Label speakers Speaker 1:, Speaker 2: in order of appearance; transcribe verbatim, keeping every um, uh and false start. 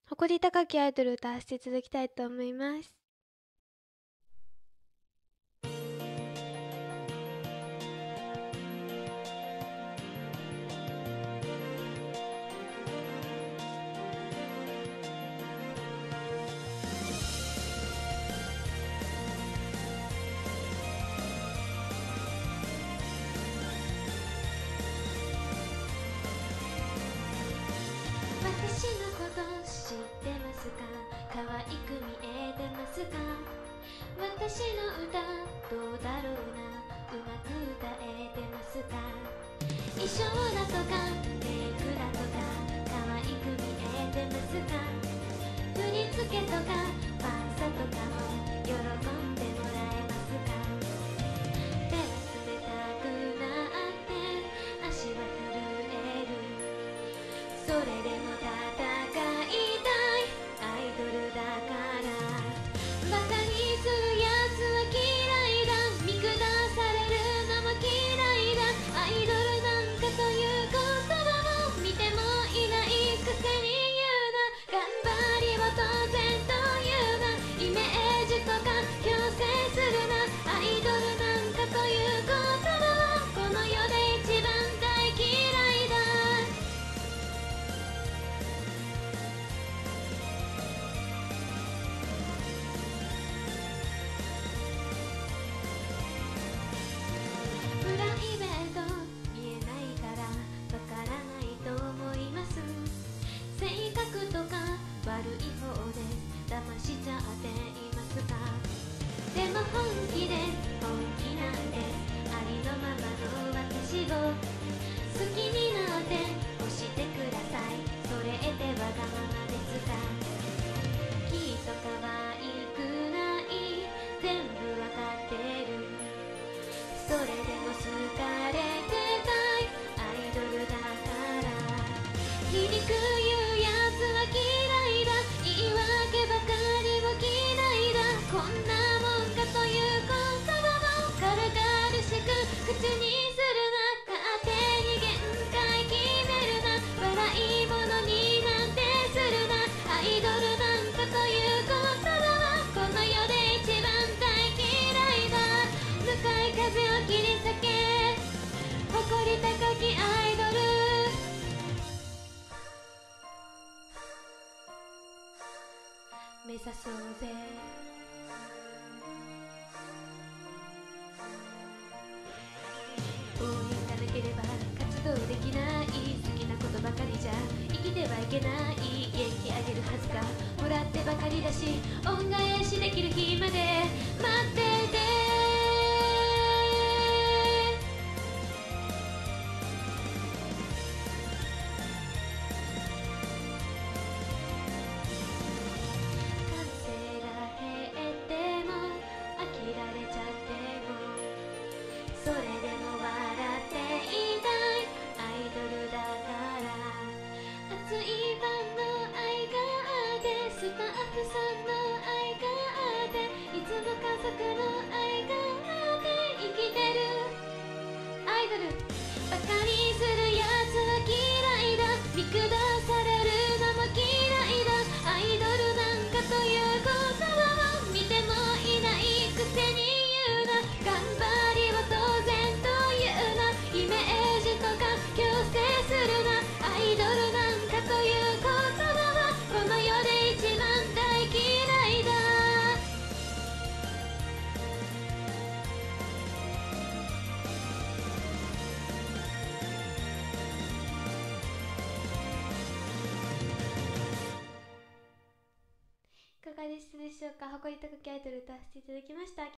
Speaker 1: 誇り高きアイドルを歌わせていただきたいと思います。私のこと知ってますか？可愛く見えてますか？私の歌どうだろうな、うまく歌えてますか？衣装だとかメイクだとか可愛く見えてますか？振り付けとかファンサとかも喜んでもらえますか？手は冷たくなって足は震える、それでも戦いたいアイドルだから。バカにするやつは嫌いだ、見下されるのも嫌いだ。アイドルなんかという言葉を見てもいないくせに言うな、頑張りを当然と言うな、イメージとか強制するな。アイドルなんかという言葉はこの世で一番大嫌いだ。プライベート見えないからわからないと思います。性格とか悪い方で騙しちゃっていますか？でも本気で本気なんです、ありのままの私を好きになって押してください、それでわがままですか？きっと可愛くない全部わかってる、それでも好かれてたいアイドルだから。皮肉言うやつは嫌いだ、言い訳ばかりを嫌いだ。こんなもんかという言葉を軽々しく口にするな、勝手に限界決めるな、笑い物になんてするな。アイドルなんかという言葉はこの世で一番大嫌いだ。向かい風を切り裂け誇り高きアイドル、目指そうぜ。応援がなければ活動できない、好きなことばかりじゃ生きてはいけない、元気あげるはずかもらってばかりだし、恩返しできる日まで待ってて。歓声が減っても飽きられちゃっても、それでも笑っていたいアイドルだから。熱いファンの愛があって、スタッフさんの愛があって、いつも家族の愛があって生きてるアイドル。バカにするやつは嫌いだ、見下されるのも嫌いだ。アイドルなんかという言葉を見てもいないくせに言うな、頑張りを当然と言うな、イメージとか強制するな。アイドルなんかという言葉はこの世で一番大嫌いだ。いかがでしたでしょうか。誇り高きアイドル歌わせていただきました。